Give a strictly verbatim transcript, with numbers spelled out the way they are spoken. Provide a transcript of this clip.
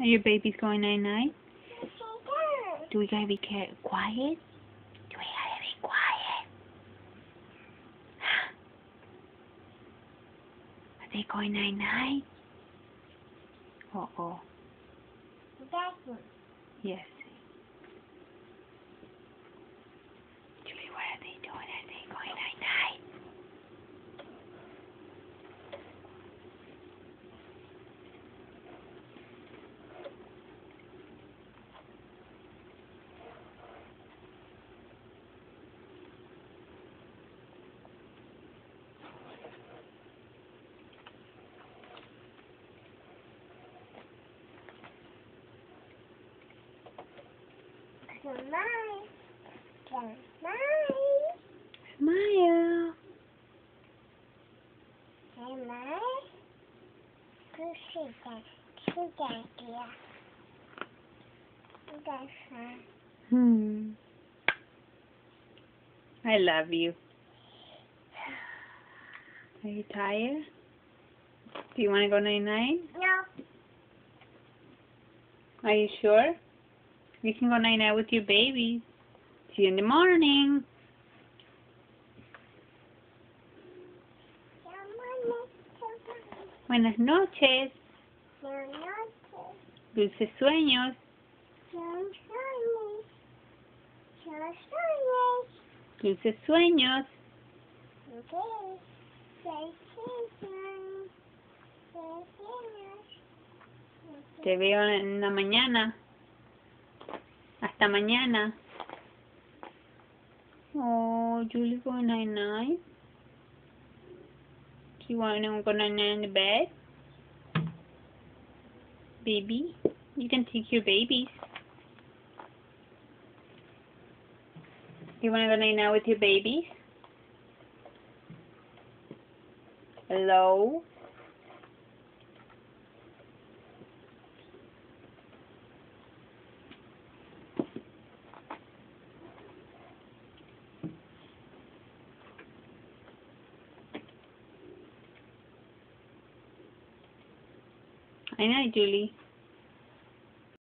Are your babies going night-night? Do we gotta be quiet? Do we gotta be quiet? Are they going night-night? Uh-oh. Yes. Julie, what are they doing? Are they going night-night? Smile. Smile. Smile. Smile. Good that. Good idea. That's fine. Hmm. I love you. Are you tired? Do you want to go night-night? No. Are you sure? You can go night-night with your babies. See you in the morning. Buenas noches. Buenas noches. Dulces sueños. Son sueños. Son sueños. Dulces sueños. Okay. Say sueños. Say sueños. Te veo en la mañana. Hasta mañana. Oh, Julie, go night-night. Do you want to go night-night in the bed? Baby? You can take your babies. You want to go night-night with your babies? Hello? Night-night, Julie.